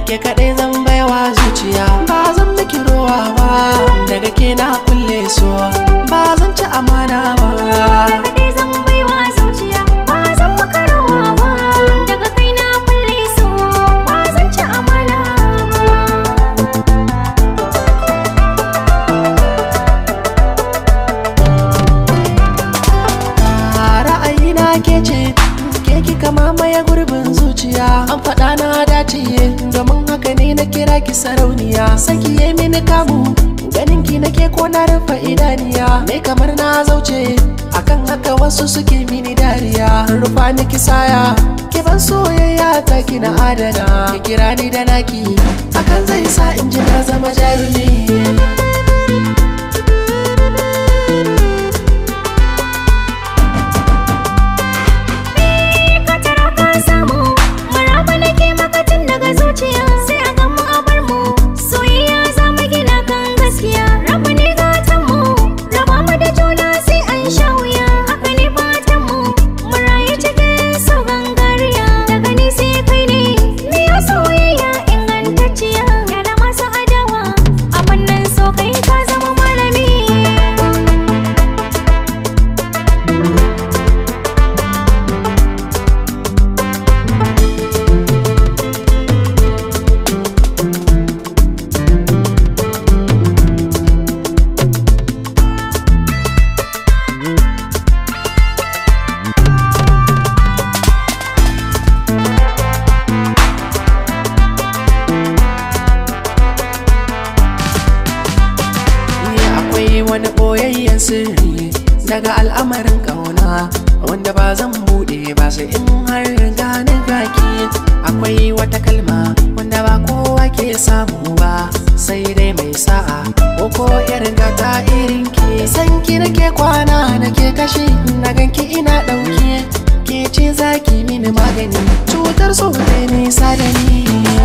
ke kaɗai zan baiwa zuciya, ba zan miki rowa ba, daga ke na kulle so, ba zan ci amana ba. Kaɗai zan baiwa zuciya, ba zan maka rowa ba, daga kai na kulle so, ba zan ci amana ba. Ra'ayina ke ce, ke kika mamaye gurbin zuciya, an faɗa na dace, domin haka ne na kira ki sarauniya. Saki ye mini kamu, ganin ki nake ko na rufe idaniya, me kamar na zauce, akan haka wasu suke mini dariya. Rufa miki saya, ki ban soyayya ta ki na adana, ki kira ni da naki, hakan zai sa in ji na zama jarumi. Wani boyayyen sirri daga al'amarin ƙauna, wanda ba zan buɗe ba sai in har gani gaki. Akwai wata kalma wanda ba kowa ke samu ba, sai dai mai sa'a ko irin gata irin ki. San ki nake kwana nake tashi, na ganki ina ɗauke, ke ce zaki mini magani, cutar so ne nisa da ni.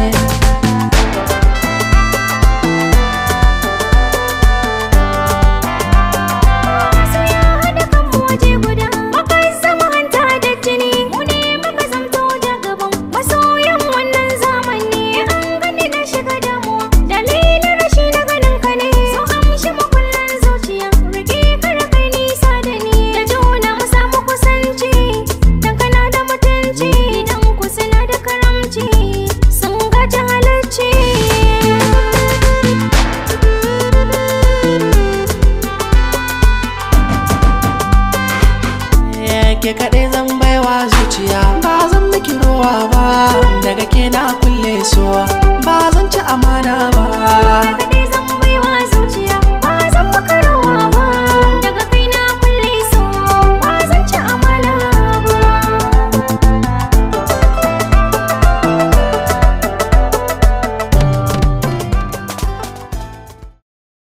Ke kaɗai zan baiwa zuciya, ba zan miki rowa ba, daga ke na kulle so.